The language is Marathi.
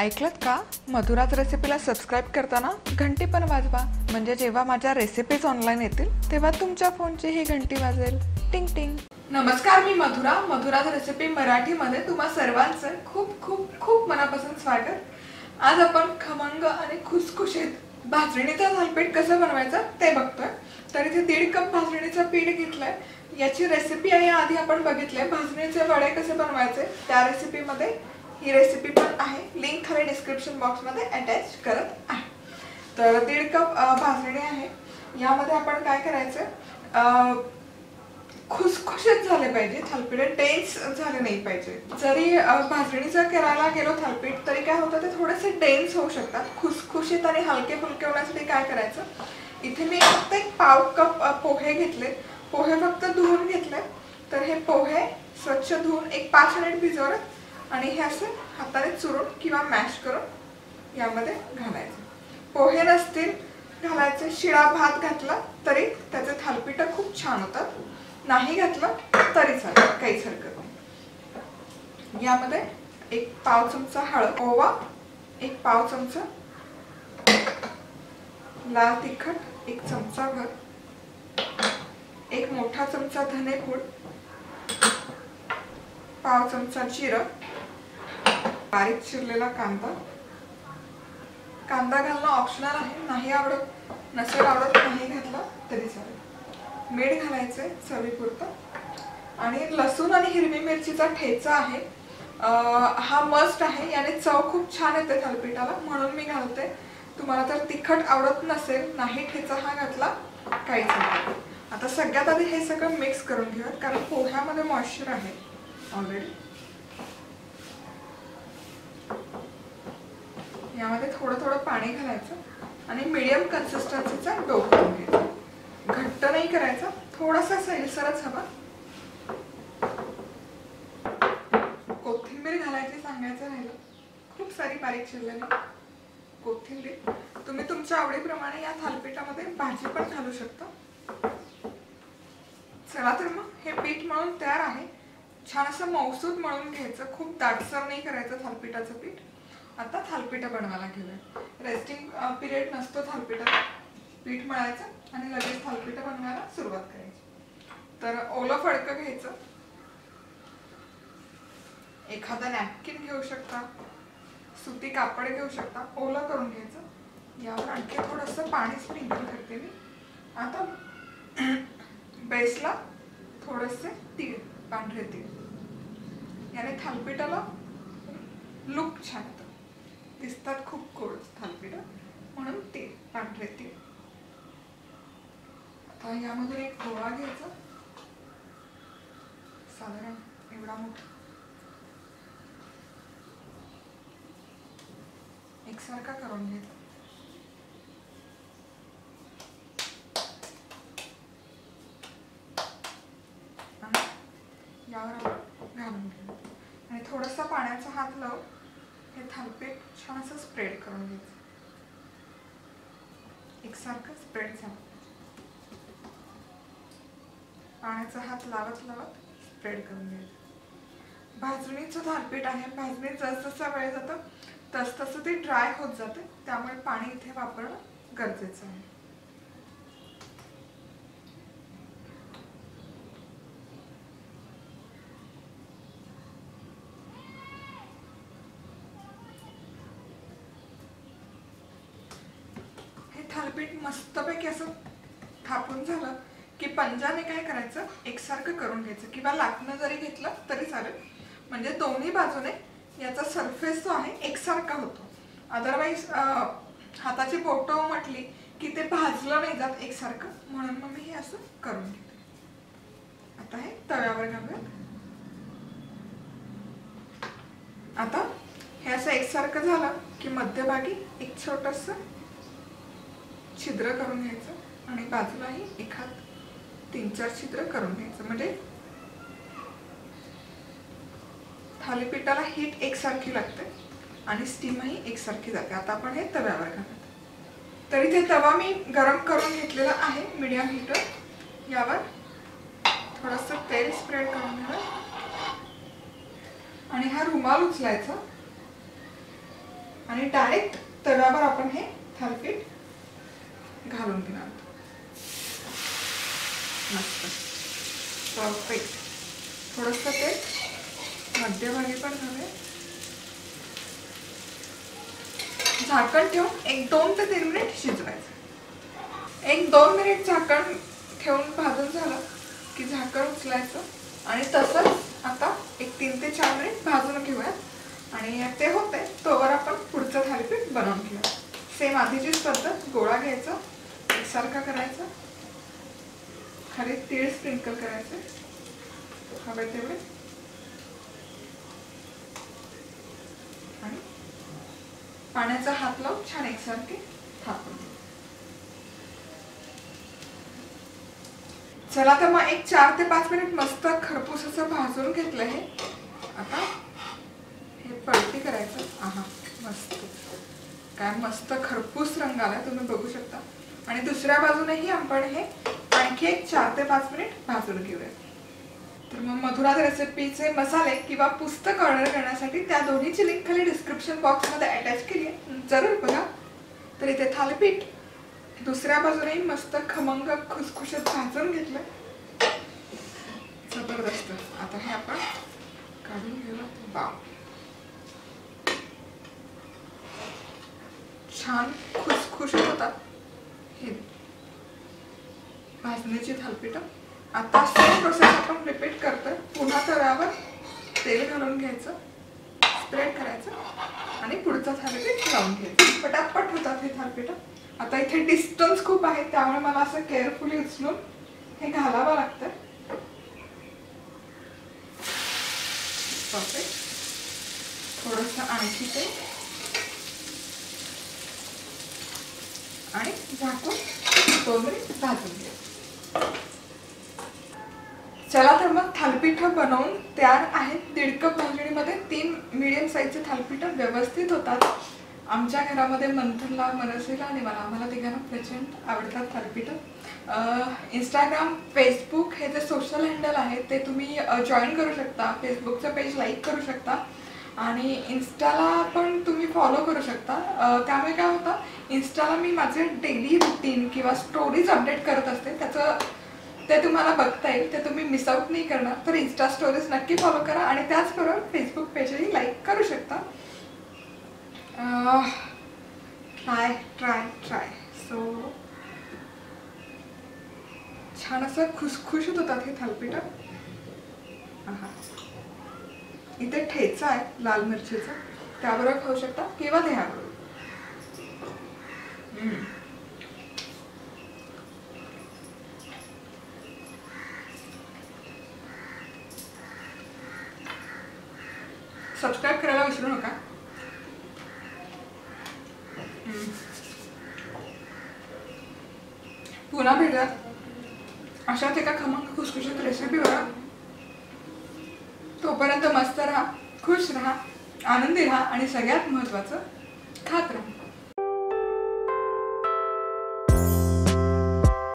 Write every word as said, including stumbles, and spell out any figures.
ऐकलत का? मधुराज रेसिपीला सबस्क्राईब करताना घंटी पण वाजवा, म्हणजे जेव्हा माझ्या रेसिपीज ऑनलाईन येतील तेव्हा तुमच्या फोनची ही घंटी वाजेल. टिंग टिंग. नमस्कार, मी मधुरा. मधुराज रेसिपी मराठीमध्ये तुम्हा सर्वांचं खूप खूप खूप मनापासून स्वागत. आज आपण खमंग आणि खुसखुशीत भाजणीचं थालीपीठ कसं बनवायचं ते बघतोय. तर इथे दीड कप भाजणीचं पीठ घेतलंय. याची रेसिपी आहे आधी आपण बघितले. भाजणीचे वडे कसे बनवायचे त्या रेसिपीमध्ये ही रेसिपी पण आहे. लिंक खाली डिस्क्रिप्शन बॉक्स मध्ये अटॅच करत आहे. तर दीड कप भाजणी आहे. यामध्ये आपण काय करायचं, खुसखुशीत झाले पाहिजे थालीपीठ, डेन्स झाले नाही पाहिजे. जरी भाजणीचं करायला गेलो थालीपीठ तरी काय होतं, ते थोडेसे डेन्स होऊ शकतात. खुसखुशीत आणि हलके फुलके होण्यासाठी काय करायचं, इथे मी फक्त एक पाव कप पोहे घेतले. पोहे फक्त धुवून घेतले. तर हे पोहे स्वच्छ धुवून एक पाच मिनिट भिजवले आणि हे असे हाताने चुरून किंवा मॅश करून यामध्ये घालायचे. पोहे नसतील घालायचे, शिळा भात घातला तरी त्याचे थालीपीठ खूप छान होतात. नाही घातलं तरी चालेल, काहीच हरकत नाही. यामध्ये एक पाव चमचा हळद, ओवा, एक पाव चमचा लाल तिखट, एक चमचा भर, एक मोठा चमचा धनेपूड, पाव चमचा जिरं, बारीक चिरलेला कांदा. कांदा घालणं ऑप्शनल आहे, नाही आवडत नसेल आवडत नाही घातला तरी चालेल. मीठ घालायचे चवीपुरतं आणि लसूण आणि हिरवी मिरचीचा ठेचा आहे. हा मस्ट आहे. याने चव खूप छान येते थालीपीठाला, म्हणून मी घालते. तुम्हाला जर तिखट आवडत नसेल, नाही ठेचा हा घातला काहीच नाही. आता सगळ्यात आधी हे सगळं मिक्स करून घेऊयात, कारण पोह्यामध्ये मॉइश्चर आहे ऑलरेडी. यामध्ये थोडं थोडं पाणी घालायचं आणि मीडियम कन्सिस्टन्सीचा डो करून घ्यायचा. घट्ट नाही करायचा, थोडासा सैलसरच हवा. कोथिंबीर घालायची सांगायचं राहिलं, खूप सारी बारीक चिरलेली कोथिंबीर. तुम्ही तुमच्या आवडीप्रमाणे या थालीपीठामध्ये भाजी पण घालू शकता. चला तर मग हे पीठ मळून तयार आहे. छान असं मौसूद मळून घ्यायचं, खूप दाटसर नाही करायचं थालीपीठाचं पीठ. आता थालीपीठ बनवायला घेऊया. रेस्टिंग पिरियड नसतो थालीपीठाला. पीठ मळायचं आणि लगेच थालीपीठ बनवायला सुरुवात करायची. तर ओलं फडकं घ्यायचं, एखादा नॅपकिन घेऊ शकता, सुती कापड घेऊ शकता, ओलं करून घ्यायचं. यावर आणखी थोडंसं पाणी स्प्रिंकल करते मी. आता बेसला थोडेसे तीळ, पांढरे तीळ. याने थालीपीठाला लुक छान येतो, दिसतात खूप गोड थालीपीठ, म्हणून तीळ, पांढरे तीळ. आता यामधून एक गोळा घ्यायचा, साधारण एवढा मोठा, एकसारखा करून घ्यायचा. यावर घालून घ्यायचं आणि थोडासा पाण्याचा हात लावून हे थालीपीठ छान असं स्प्रेड करून घ्यायचं. एकसारखं स्प्रेड झालं. पाण्याचा हात लावत लावत स्प्रेड करून घ्यायचं. भाजणीचं थालीपीठ आहे. भाजणी जसजसा वेळ जातो तस तसं ते ड्राय होत जाते, त्यामुळे पाणी इथे वापरणं गरजेचं आहे. थालीपीठ मस्तपैकी असं थापून झालं की पंजाने काय करायचं, एकसारखं करून घ्यायचं किंवा लाटणं जरी घेतलं तरी चालेल, म्हणजे दोन्ही बाजूने याचा सरफेस जो आहे एकसारखा होतो. अदरवाईज हाताची बोटं म्हटली की ते भाजलं नाही जात एकसारखं, म्हणून मग मी हे असं करून घेते. आता हे तव्यावर घालूया. आता हे असं एकसारखं झालं की मध्यभागी एक छोटंसं छिद्र करून घ्यायचं आणि बाजूलाही एखाद तीन चार छिद्र करून घ्यायचं, म्हणजे थालीपीठाला हीट एकसारखी लागते आणि स्टीमही एकसारखी जाते. आता आपण हे तव्यावर घालतो. तर इथे तवा मी गरम करून घेतलेला आहे मीडियम हीटवर. यावर थोडंसं तेल स्प्रेड करून घ्यावं. आणि हा रुमाल उचलायचा आणि डायरेक्ट तव्यावर आपण हे थालीपीठ घालून घेणार. मस्त परफेक्ट. थोडंसं ते मध्यभागी पण झालंय. झाकण ठेवून एक दोन ते तीन मिनिट शिजवायचं. एक दोन मिनिट झाकण ठेवून भाजून झालं की झाकण उचलायचं आणि तसंच आता एक तीन ते चार मिनिट भाजून घेऊयात. आणि ते होते तोवर आपण पुढचं थालीपीठ बनवून घेऊया. सेम आधीचीच पद्धत. गोळा घ्यायचा, एकसारखा करायचा, खाली तीळ स्प्रिंकल करायचे हवे तेवढे आणि पाण्याचा हात लावून छान एकसारखे थापून. चला तर मग एक चार ते पाच मिनिट मस्त खरपूस असं भाजून घेतलं. हे आता हे पलटी करायचं. आहा मस्त, काय मस्त खरपूस रंग आला तुम्ही बघू शकता. आणि दुसऱ्या बाजूनेही आपण हे आणखी एक चार ते पाच मिनिट भाजून घेऊया. तर मग मधुराज रेसिपीचे मसाले किंवा पुस्तक ऑर्डर करण्यासाठी त्या दोन्हीची लिंक खाली डिस्क्रिप्शन बॉक्समध्ये अटॅच केली आहे, जरूर बघा. तर इथे थालीपीठ दुसऱ्या बाजूनेही मस्त खमंग खुसखुशीत भाजून घेतलं. जबरदस्त. आता हे आपण काढून घेऊया. वाव, छान खुसखुशीत होतात हे भाजणीची थालीपीठ. आता सेम प्रोसेस आपण रिपीट करतोय. पुन्हा तव्यावर तेल घालून घ्यायचं, स्प्रेड करायचं आणि पुढचं थालीपीठ लावून घ्यायचं. पटापट होतात हे थालीपीठ. आता इथे डिस्टन्स खूप आहे त्यामुळे मला असं केअरफुली उचलून हे घालावं लागतं. परफेक्ट. थोडंसं आणखी ते आणि झाकून दोन मिनिट भाजून घ्या. चला तर मग थालीपीठ बनवून तयार आहेत. दीड कप भाजणीमध्ये तीन मीडियम साईजचे थालीपीठ व्यवस्थित होतात. आमच्या घरामध्ये मंथनला, मनसेला आणि मला आम्हाला तिघांना प्रचंड आवडतात थालीपीठ. इंस्टाग्राम, फेसबुक हे जे सोशल हँडल आहे ते तुम्ही जॉईन करू शकता. फेसबुकचं पेज लाईक करू शकता आणि इन्स्टाला पण तुम्ही फॉलो करू शकता. त्यामुळे काय होतं, इन्स्टाला मी माझे डेली रुटीन किंवा स्टोरीज अपडेट करत असते. त्याचं ते तुम्हाला बघता येईल, ते तुम्ही मिस आउट नाही करणार. तर इन्स्टा स्टोरीज नक्की फॉलो करा आणि त्याचबरोबर फेसबुक पेजही लाईक करू शकता. ट्राय ट्राय ट्राय सो छान असं खुसखुशीत होतात हे थालीपीठ. आहा, इथे ठेचा आहे लाल मिरचीचा, त्याबरोबर खाऊ शकता किंवा दह्याबरोबर. सबस्क्राईब करायला विसरू नका. पुन्हा भेटूयात अशाच एका खमंग खुसखुशीत रेसिपीवर. तोपर्यंत मस्त राहा, खुश राहा, आनंदी राहा आणि सगळ्यात महत्त्वाचं खात राहा.